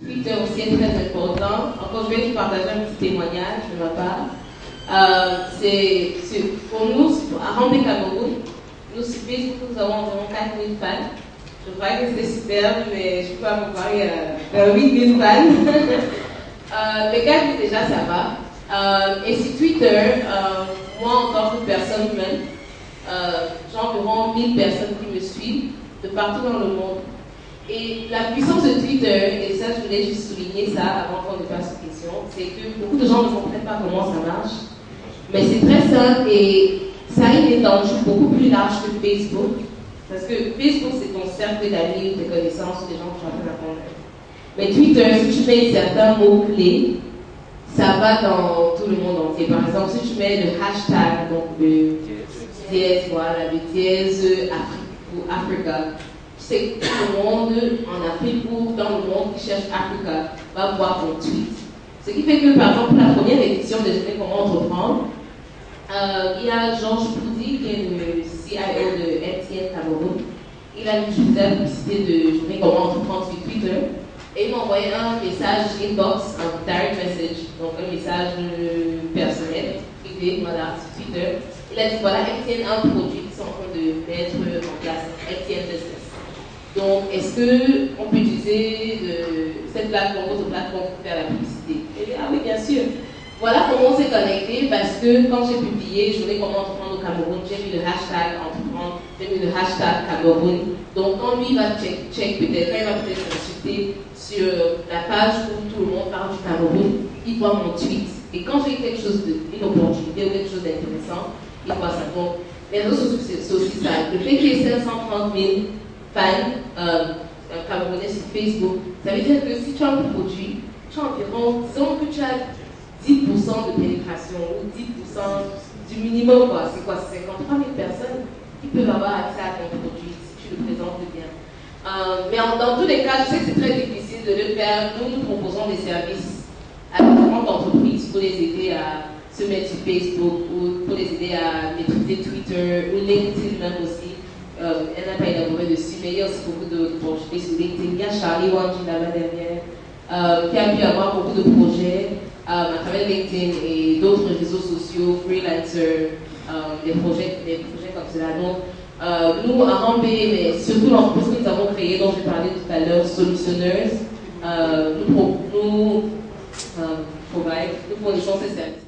Twitter aussi est très important. Encore, je vais vous partager un petit témoignage de ma part. Pour nous, à Rambé Cameroun, nous sur Facebook, nous avons environ 4000 fans. Je croyais que c'était super, mais je ne peux pas vous parler à 8000 fans. Mais 4000 déjà, ça va. Et sur Twitter, moi, en tant que personne humaine, j'ai environ 1000 personnes qui me suivent de partout dans le monde. Et la puissance de Twitter, et ça je voulais juste souligner ça avant qu'on ne passe aux questions, c'est que beaucoup de gens ne comprennent pas comment ça marche. Mais c'est très simple et ça a une étendue beaucoup plus large que Facebook. Parce que Facebook, c'est ton cercle d'amis, tes connaissances, des gens que tu as à connaître. Mais Twitter, si tu mets certains mots-clés, ça va dans tout le monde entier. Par exemple, si tu mets le hashtag, donc le dièse, voilà, le dièse Africa, c'est que tout le monde en Afrique ou dans le monde qui cherche Africa va voir ton tweet. Ce qui fait que, par exemple, pour la première édition de Déjeuner Comment Entreprendre, il y a Georges Poudi, qui est le CIO de MTN Cameroun. Il a vu la publicité de Déjeuner Comment Entreprendre sur Twitter. Et il m'a envoyé un message inbox, un direct message, donc un message personnel, privé, voilà, sur Twitter. Il a dit voilà, MTN a un produit qui sont en train de mettre en place, MTN Business. Donc, est-ce qu'on peut utiliser cette plateforme, votre plateforme pour faire la publicité? Et ah oui, bien sûr. Voilà comment on s'est connecté, parce que quand j'ai publié Je voulais comment entreprendre au Cameroun, j'ai mis le hashtag entreprendre, j'ai mis le hashtag Cameroun. Donc, quand lui va check peut-être, quand il va peut-être consulter sur la page où tout le monde parle du Cameroun, il voit mon tweet. Et quand j'ai quelque chose une opportunité ou quelque chose d'intéressant, il voit ça. Donc, les réseaux sociaux, c'est aussi ça. Le fait qu'il y ait 530 000 fans camerounais sur Facebook, ça veut dire que si tu as un produit, tu as environ, disons que tu as 10% de pénétration ou 10% du minimum, quoi. C'est quoi? 53 000 personnes qui peuvent avoir accès à ton produit si tu le présentes bien. Mais dans tous les cas, je sais que c'est très difficile de le faire. Nous proposons des services à différentes entreprises pour les aider à se mettre sur Facebook ou pour les aider à maîtriser Twitter ou LinkedIn même aussi. Elle n'a pas élaboré dessus, mais il y a aussi beaucoup d'opportunités sur LinkedIn. Il y a Charlie Wanji là-bas derrière, qui a pu avoir beaucoup de projets à travers LinkedIn et d'autres réseaux sociaux, freelancers, des projets comme cela. Donc, nous, à Rambé, mais surtout l'entreprise que nous avons créée, dont j'ai parlé tout à l'heure, Solutionneurs, nous fournissons ces services.